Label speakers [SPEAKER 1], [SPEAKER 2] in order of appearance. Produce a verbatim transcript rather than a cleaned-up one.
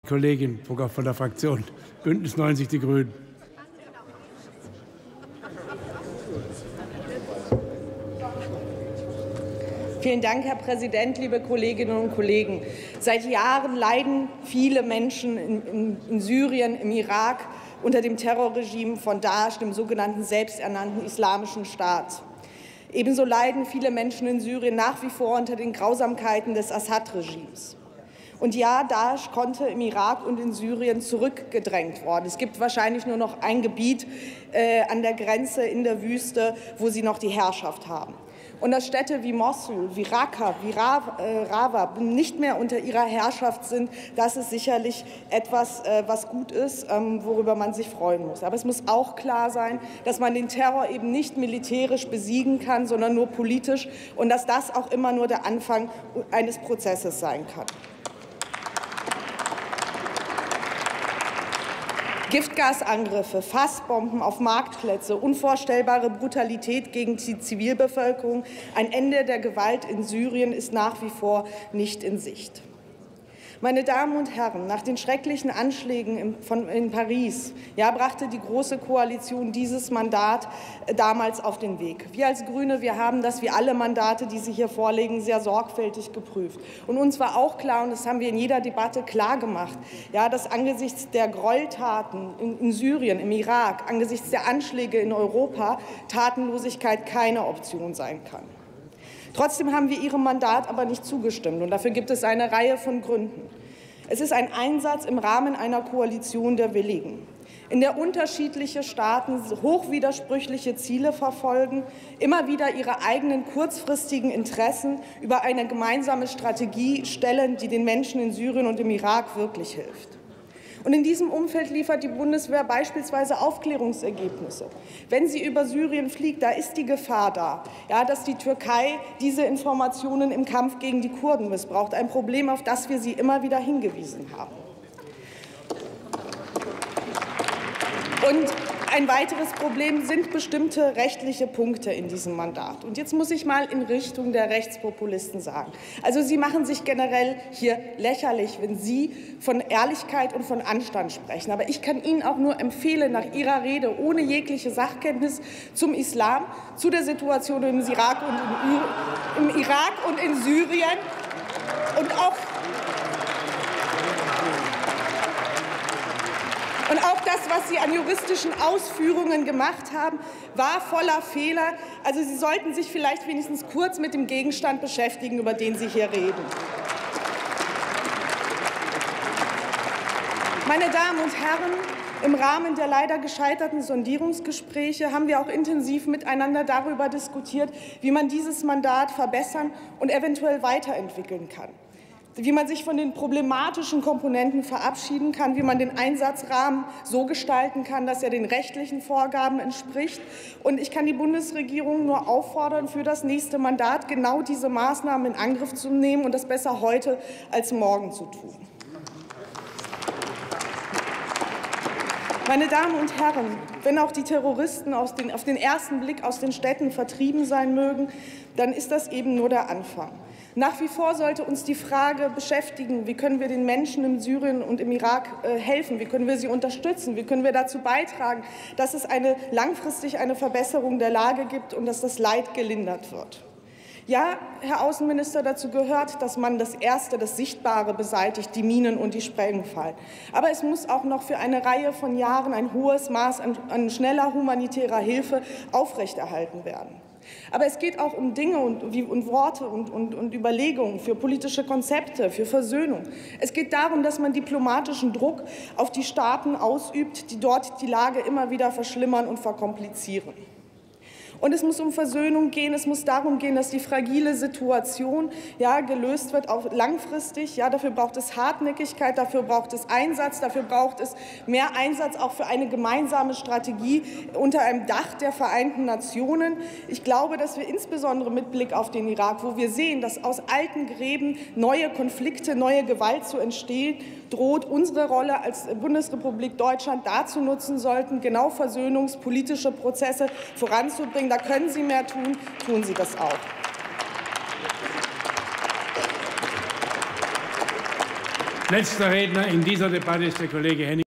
[SPEAKER 1] Kollegin Brugger von der Fraktion Bündnis neunzig Die Grünen.
[SPEAKER 2] Vielen Dank, Herr Präsident, liebe Kolleginnen und Kollegen. Seit Jahren leiden viele Menschen in, in, in Syrien, im Irak unter dem Terrorregime von Daesch, dem sogenannten selbsternannten Islamischen Staat. Ebenso leiden viele Menschen in Syrien nach wie vor unter den Grausamkeiten des Assad-Regimes. Und ja, Daesch konnte im Irak und in Syrien zurückgedrängt worden. Es gibt wahrscheinlich nur noch ein Gebiet äh, an der Grenze in der Wüste, wo sie noch die Herrschaft haben. Und dass Städte wie Mosul, wie Raqqa, wie Rawa nicht mehr unter ihrer Herrschaft sind, das ist sicherlich etwas, was gut ist, worüber man sich freuen muss. Aber es muss auch klar sein, dass man den Terror eben nicht militärisch besiegen kann, sondern nur politisch, und dass das auch immer nur der Anfang eines Prozesses sein kann. Giftgasangriffe, Fassbomben auf Marktplätze, unvorstellbare Brutalität gegen die Zivilbevölkerung, ein Ende der Gewalt in Syrien ist nach wie vor nicht in Sicht. Meine Damen und Herren, nach den schrecklichen Anschlägen in, von, in Paris ja, brachte die Große Koalition dieses Mandat äh, damals auf den Weg. Wir als Grüne, wir haben das wie alle Mandate, die Sie hier vorlegen, sehr sorgfältig geprüft. Und uns war auch klar, und das haben wir in jeder Debatte klar gemacht, ja, dass angesichts der Gräueltaten in, in Syrien, im Irak, angesichts der Anschläge in Europa Tatenlosigkeit keine Option sein kann. Trotzdem haben wir Ihrem Mandat aber nicht zugestimmt, und dafür gibt es eine Reihe von Gründen. Es ist ein Einsatz im Rahmen einer Koalition der Willigen, in der unterschiedliche Staaten hochwidersprüchliche Ziele verfolgen, immer wieder ihre eigenen kurzfristigen Interessen über eine gemeinsame Strategie stellen, die den Menschen in Syrien und im Irak wirklich hilft. Und in diesem Umfeld liefert die Bundeswehr beispielsweise Aufklärungsergebnisse. Wenn sie über Syrien fliegt, da ist die Gefahr da, ja, dass die Türkei diese Informationen im Kampf gegen die Kurden missbraucht. Ein Problem, auf das wir sie immer wieder hingewiesen haben. Und ein weiteres Problem sind bestimmte rechtliche Punkte in diesem Mandat. Und jetzt muss ich mal in Richtung der Rechtspopulisten sagen. Also Sie machen sich generell hier lächerlich, wenn Sie von Ehrlichkeit und von Anstand sprechen. Aber ich kann Ihnen auch nur empfehlen, nach Ihrer Rede ohne jegliche Sachkenntnis zum Islam, zu der Situation im Irak und in, im Irak und in Syrien und auch Und auch das, was Sie an juristischen Ausführungen gemacht haben, war voller Fehler. Also Sie sollten sich vielleicht wenigstens kurz mit dem Gegenstand beschäftigen, über den Sie hier reden. Meine Damen und Herren, im Rahmen der leider gescheiterten Sondierungsgespräche haben wir auch intensiv miteinander darüber diskutiert, wie man dieses Mandat verbessern und eventuell weiterentwickeln kann, wie man sich von den problematischen Komponenten verabschieden kann, wie man den Einsatzrahmen so gestalten kann, dass er den rechtlichen Vorgaben entspricht. Und ich kann die Bundesregierung nur auffordern, für das nächste Mandat genau diese Maßnahmen in Angriff zu nehmen und das besser heute als morgen zu tun. Meine Damen und Herren, wenn auch die Terroristen aus den, auf den ersten Blick aus den Städten vertrieben sein mögen, dann ist das eben nur der Anfang. Nach wie vor sollte uns die Frage beschäftigen, wie können wir den Menschen in Syrien und im Irak äh, helfen, wie können wir sie unterstützen, wie können wir dazu beitragen, dass es eine, langfristig eine Verbesserung der Lage gibt und dass das Leid gelindert wird. Ja, Herr Außenminister, dazu gehört, dass man das Erste, das Sichtbare beseitigt, die Minen und die Sprengfallen. Aber es muss auch noch für eine Reihe von Jahren ein hohes Maß an, an schneller humanitärer Hilfe aufrechterhalten werden. Aber es geht auch um Dinge und, wie, und Worte und, und, und Überlegungen für politische Konzepte, für Versöhnung. Es geht darum, dass man diplomatischen Druck auf die Staaten ausübt, die dort die Lage immer wieder verschlimmern und verkomplizieren. Und es muss um Versöhnung gehen. Es muss darum gehen, dass die fragile Situation ja, gelöst wird, auch langfristig. Ja, dafür braucht es Hartnäckigkeit, dafür braucht es Einsatz, dafür braucht es mehr Einsatz auch für eine gemeinsame Strategie unter einem Dach der Vereinten Nationen. Ich glaube, dass wir insbesondere mit Blick auf den Irak, wo wir sehen, dass aus alten Gräben neue Konflikte, neue Gewalt zu entstehen droht, unsere Rolle als Bundesrepublik Deutschland dazu nutzen sollten, genau versöhnungspolitische Prozesse voranzubringen. Da können Sie mehr tun, tun Sie das auch.
[SPEAKER 1] Letzter Redner in dieser Debatte ist der Kollege Henning.